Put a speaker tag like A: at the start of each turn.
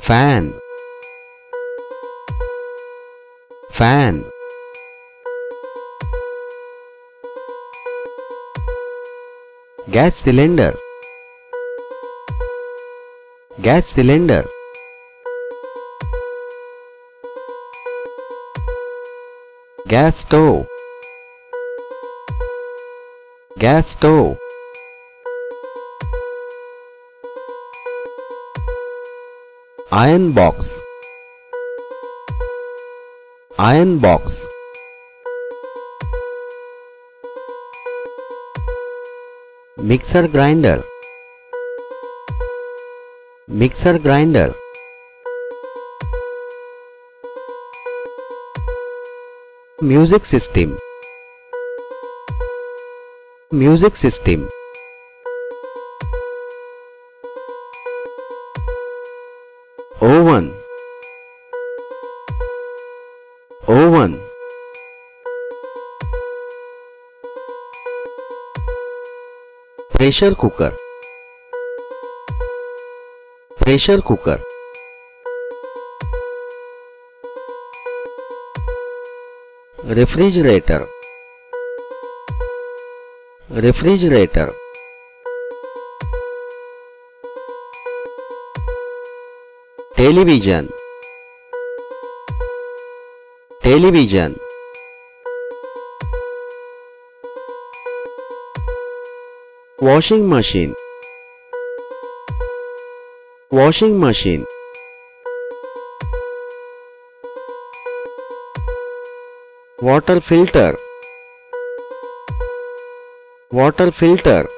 A: fan, fan, gas cylinder, gas cylinder, gas stove, gas stove, iron box, iron box, mixer grinder, mixer grinder, music system, music system, oven, oven, pressure cooker, pressure cooker, refrigerator, refrigerator, television, television, washing machine, washing machine, water filter, water filter,